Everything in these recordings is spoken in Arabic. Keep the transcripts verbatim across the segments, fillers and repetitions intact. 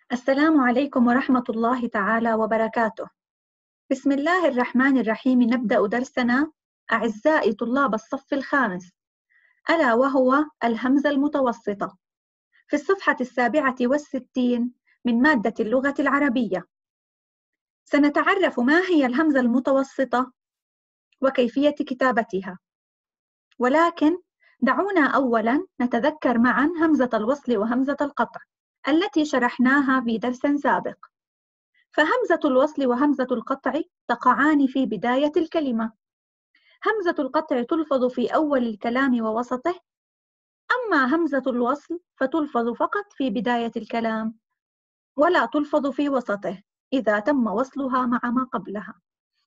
السلام عليكم ورحمة الله تعالى وبركاته. بسم الله الرحمن الرحيم. نبدأ درسنا أعزائي طلاب الصف الخامس، ألا وهو الهمزة المتوسطة، في الصفحة السابعة والستين من مادة اللغة العربية. سنتعرف ما هي الهمزة المتوسطة وكيفية كتابتها، ولكن دعونا أولاً نتذكر معاً همزة الوصل وهمزة القطع التي شرحناها في درس سابق. فهمزة الوصل وهمزة القطع تقعان في بداية الكلمة. همزة القطع تلفظ في أول الكلام ووسطه، أما همزة الوصل فتلفظ فقط في بداية الكلام ولا تلفظ في وسطه إذا تم وصلها مع ما قبلها.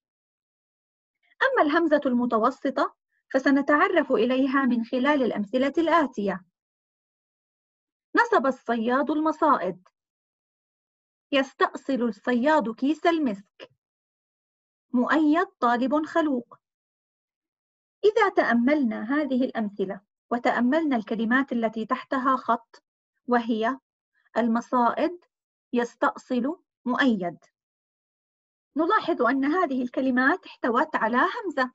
أما الهمزة المتوسطة فسنتعرف إليها من خلال الأمثلة الآتية. نصب الصياد المصائد. يستأصل الصياد كيس المسك. مؤيد طالب خلوق. إذا تأملنا هذه الأمثلة وتأملنا الكلمات التي تحتها خط، وهي المصائد، يستأصل، مؤيد، نلاحظ أن هذه الكلمات احتوت على همزة.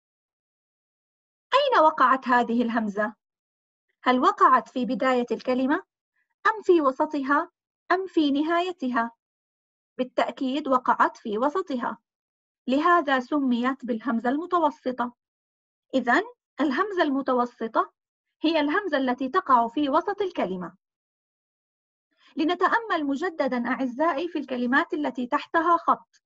أين وقعت هذه الهمزة؟ هل وقعت في بداية الكلمة أم في وسطها أم في نهايتها؟ بالتأكيد وقعت في وسطها، لهذا سميت بالهمزة المتوسطة. إذن الهمزة المتوسطة هي الهمزة التي تقع في وسط الكلمة. لنتأمل مجدداً أعزائي في الكلمات التي تحتها خط.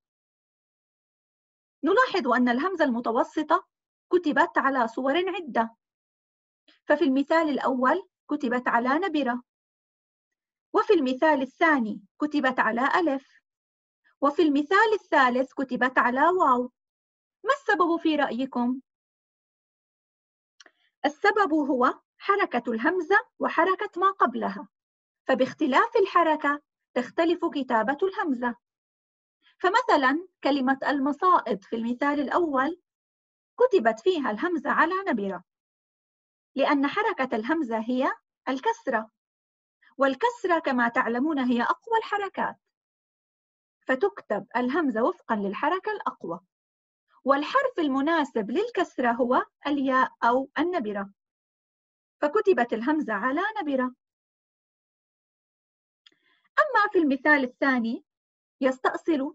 نلاحظ أن الهمزة المتوسطة كتبت على صور عدة، ففي المثال الأول كتبت على نبرة، وفي المثال الثاني كتبت على ألف، وفي المثال الثالث كتبت على واو. ما السبب في رأيكم؟ السبب هو حركة الهمزة وحركة ما قبلها، فباختلاف الحركة تختلف كتابة الهمزة. فمثلا كلمة المصائد في المثال الأول كتبت فيها الهمزة على نبرة، لأن حركة الهمزة هي الكسرة، والكسرة كما تعلمون هي أقوى الحركات، فتكتب الهمزة وفقا للحركة الأقوى، والحرف المناسب للكسرة هو الياء أو النبرة، فكتبت الهمزة على نبرة. أما في المثال الثاني يستأصل،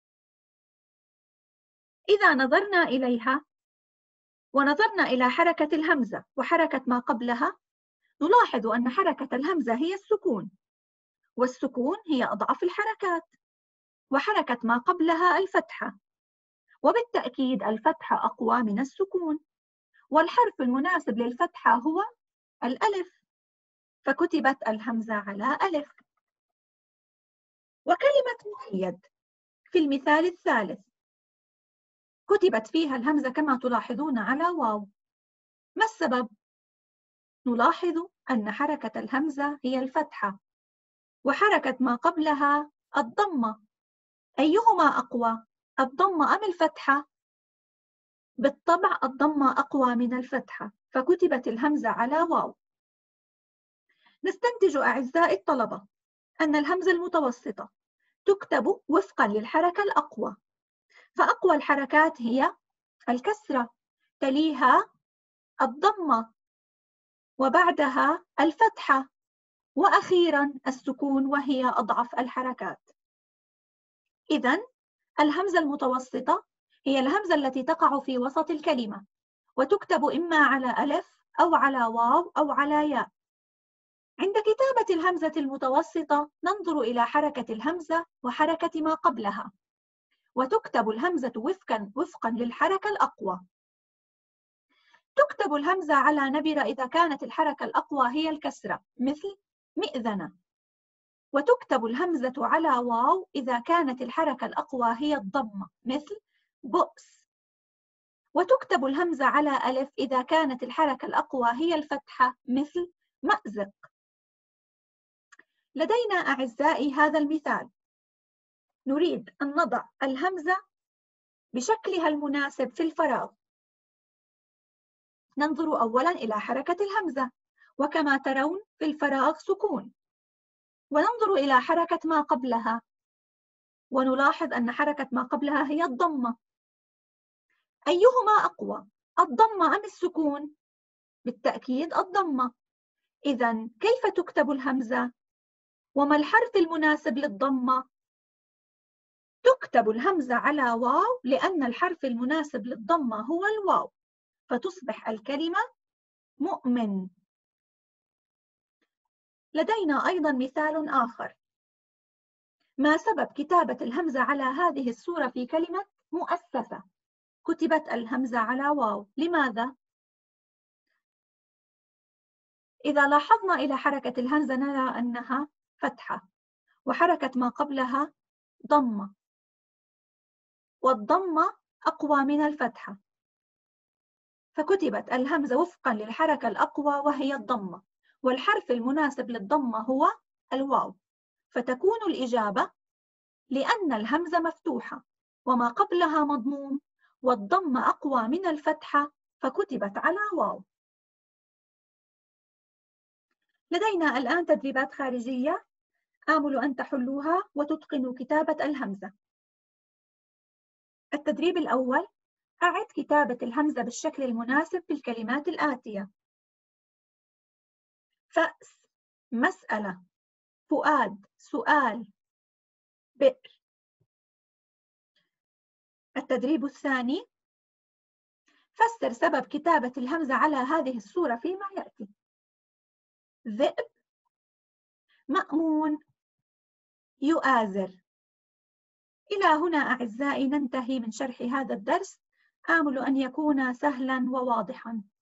إذا نظرنا إليها ونظرنا إلى حركة الهمزة وحركة ما قبلها، نلاحظ أن حركة الهمزة هي السكون، والسكون هي أضعف الحركات، وحركة ما قبلها الفتحة، وبالتأكيد الفتحة أقوى من السكون، والحرف المناسب للفتحة هو الألف، فكتبت الهمزة على ألف. وكلمة مؤيد في المثال الثالث كتبت فيها الهمزة كما تلاحظون على واو. ما السبب؟ نلاحظ أن حركة الهمزة هي الفتحة، وحركة ما قبلها الضمة. أيهما أقوى، الضمة أم الفتحة؟ بالطبع الضمة أقوى من الفتحة، فكتبت الهمزة على واو. نستنتج أعزائي الطلبة أن الهمزة المتوسطة تكتب وفقا للحركة الأقوى، فأقوى الحركات هي الكسرة، تليها الضمة، وبعدها الفتحة، وأخيرا السكون وهي أضعف الحركات. إذن الهمزة المتوسطة هي الهمزة التي تقع في وسط الكلمة، وتكتب إما على ألف أو على واو أو على ياء. عند كتابة الهمزة المتوسطة ننظر إلى حركة الهمزة وحركة ما قبلها، وتكتب الهمزة وفقا, وفقا للحركة الأقوى. تكتب الهمزة على نبرة إذا كانت الحركة الأقوى هي الكسرة، مثل مئذنة، وتكتب الهمزة على واو إذا كانت الحركة الأقوى هي الضمة، مثل بؤس، وتكتب الهمزة على ألف إذا كانت الحركة الأقوى هي الفتحة، مثل مأزق. لدينا أعزائي هذا المثال، نريد أن نضع الهمزة بشكلها المناسب في الفراغ. ننظر أولاً إلى حركة الهمزة، وكما ترون في الفراغ سكون، وننظر إلى حركة ما قبلها، ونلاحظ أن حركة ما قبلها هي الضمة. أيهما أقوى، الضمة أم السكون؟ بالتأكيد الضمة. إذن كيف تكتب الهمزة؟ وما الحرف المناسب للضمة؟ تكتب الهمزة على واو، لأن الحرف المناسب للضمة هو الواو، فتصبح الكلمة مؤمن. لدينا أيضا مثال آخر. ما سبب كتابة الهمزة على هذه الصورة في كلمة مؤسسة؟ كتبت الهمزة على واو، لماذا؟ إذا لاحظنا إلى حركة الهمزة نرى أنها فتحة، وحركة ما قبلها ضمة، والضمة أقوى من الفتحة، فكتبت الهمزة وفقا للحركة الأقوى وهي الضمة، والحرف المناسب للضمة هو الواو، فتكون الإجابة لأن الهمزة مفتوحة وما قبلها مضموم والضمة أقوى من الفتحة فكتبت على واو. لدينا الآن تدريبات خارجية، آمل أن تحلوها وتتقنوا كتابة الهمزة. التدريب الأول: أعد كتابة الهمزة بالشكل المناسب بالكلمات الآتية: فأس، مسألة، فؤاد، سؤال، بئر. التدريب الثاني: فسر سبب كتابة الهمزة على هذه الصورة فيما يأتي: ذئب، مأمون، يؤازر. إلى هنا أعزائي ننتهي من شرح هذا الدرس، آمل أن يكون سهلا وواضحا.